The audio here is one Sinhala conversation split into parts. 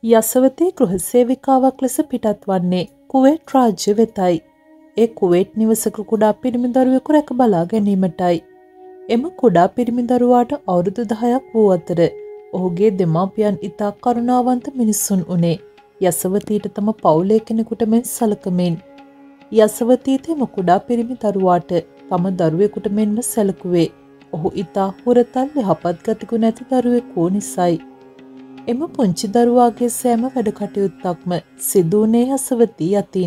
යසවතී ගෘහ සේවිකාවක් ලෙස පිටත් වන්නේ කුවේට් රාජ්‍ය වෙතයි. ඒ කුවේට් නිවසක කුඩා පිරිමි දරුවෙකු රැක බලා ගැනීමටයි. එම කුඩා පිරිමි දරුවාට අවුරුදු 10ක් වූ අතර ඔහුගේ දෙමාපියන් ඉතා කරුණාවන්ත මිනිසුන් උනේ යසවතීට තම පවුලේ කෙනෙකුට මෙන් සලකමින්. යසවතීට එම කුඩා පිරිමි දරුවාට තම දරුවෙකුට මෙන්ම සැලකුවේ ඔහු ඉතා හුරතල් යහපත් ගතිගුණ ඇති දරුවෙකු වූ නිසයි. එම පුංචි දරුවාගේ සෑම වැඩ කටයුත්තක්ම සිදු වුණේ යසවතී අතින්.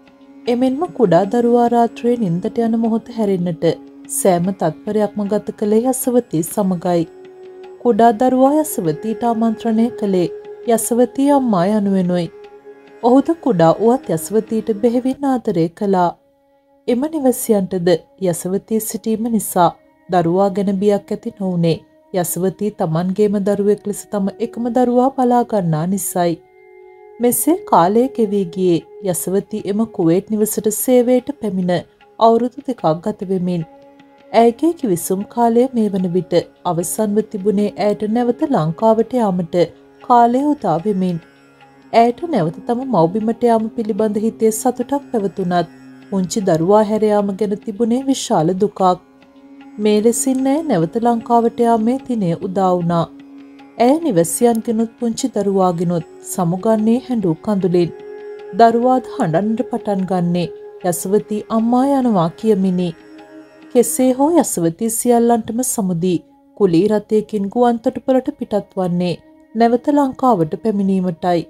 එමෙන්ම කුඩා දරුවා රාත්‍රියේ නිින්දට යන මොහොත හැරෙන්නට සෑම තත්පරයක්ම ගත කළේ යසවතී සමගයි. කුඩා දරුවා යසවතීට ආමන්ත්‍රණය කළේ යසවතී අම්මා යනුවෙනුයි. ඔහුද කුඩා වුවත් යසවතීට බෙහෙවින් ආදරය කළා. එම නිවසියන්ටද යසවතී සිටීම නිසා දරුවා ගැන බියක් ඇති නොවුනේ යසවතී තමන්ගේම දරුවෙක් ලෙස තම එකම දරුවා බලා ගන්නා නිසයි. මෙසේ කාලය ගෙවී ගියේ යසවතී එම කුවේට් නිවසට සේවයට පැමිණ අවුරුදු 2ක් ගත වෙමින්. ඇයගේ කිවිසුම් කාලය මේ වන විට අවසන්ව තිබුණේ ඇයට නැවත ලංකාවට යාමට කාලය උදා වෙමින්. ඇයට නැවත තම මව්බිමට යාම පිළිබඳ හිතේ සතුටක් පැවතුනත් පුංචි දරුවා හැර යාම ගැන තිබුණේ විශාල දුකක්. මේ ලෙසින් ඇය නැවත ලංකාවට යාමේ දිනය උදා වුණා. ඇය නිවසියන්ගෙනුත් පුංචි දරුවාගෙනුත් සමුගන්නේ හැඬු කඳුලින්. දරුවාද හඬන්නට පටන් ගන්නේ යසවතී අම්මා යනවා කියමිනි. කෙසේ හෝ යසවතී සියල්ලන්ටම සමුදී කුලී රථයකින් ගුවන් තොටුපළට පිටත් වන්නේ නැවත ලංකාවට පැමිණීමටයි.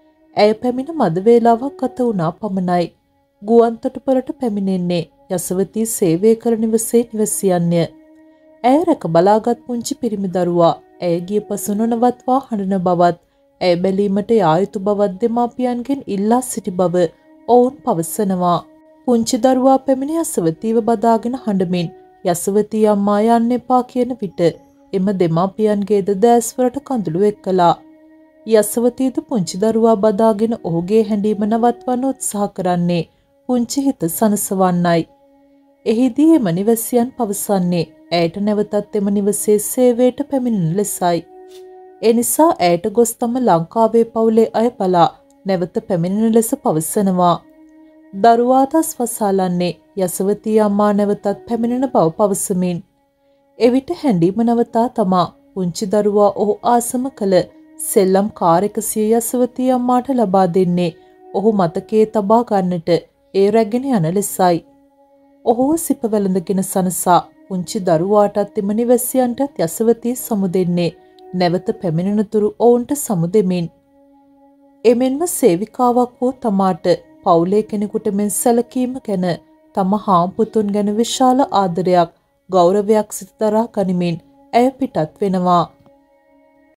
ඇය පැමිණ මද වේලාවක් ගත වුණා පමණයි. ගුවන් තොටුපළට පැමිණෙන්නේ යසවතී සේවය කර නිවසේ නිවසියන්ය. ඇය රැක බලාගත් පුංචි පිරිමි දරුවා ඇය ගිය පසු නොනවත්වා හඬන බවත් ඇය බැලීමට යා යුතු බවත් දෙමාපියන්ගෙන් ඉල්ලා සිටි බව ඔවුන් පවසනවා. පුංචි දරුවා පැමිණ යසවතීව බදාගෙන හඬමින් යසවතී අම්මා යන්න එපා කියන විට එම දෙමාපියන්ගේද දැස්වලට කඳුළු එක්කලා. යසවතීද පුංචි දරුවා බදාගෙන ඔහුගේ හැඬීම නවත්වන්න උත්සාහ කරන්නේ පුංචි හිත සනසවන්නයි. එහිදී එම නිවසියන් පවසන්නේ ඇයට නැවතත් එම නිවසේ සේවයට පැමිණෙන ලෙසයි. එනිසා ඇයට ගොස් තම ලංකාවේ පවුලේ අය බලා නැවත පැමිණෙන ලෙස පවසනවා. දරුවා දස් වසාලන්නේ යසවතී අම්මා නැවතත් පැමිණෙන බව පවසමින්. එවිට හැඬීම නවතා තමා පුංචි දරුවා ඔහු ආසම කළ සෙල්ලම් කාර් 100 යසවතී අම්මාට ලබා දෙන්නේ ඔහු මතකයේ තබා ගන්නට ඒ රැගෙන යන ලෙසයි. ඔහුව සිප වැළඳගෙන සනසා පුංචි දරුවාටත් එම නිවසියන්ටත් යසවතී සමුදෙන්නේ නැවත පැමිණෙනතුරු ඔවුන්ට සමුදෙමින්. එමෙන්ම සේවිකාවක් වූ තමාට පවුලේ කෙනෙකුට මෙන් සැලකීම ගැන තම හාම්පුතුන් ගැන විශාල ආදරයක් ගෞරවයක් සිත දරා ගනිමින් ඇය පිටත් වෙනවා.